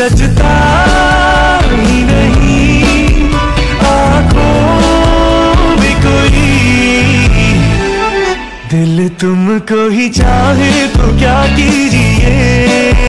जचता ही नहीं आँखों में कोई। दिल तुमको ही चाहे तो क्या कीजिए,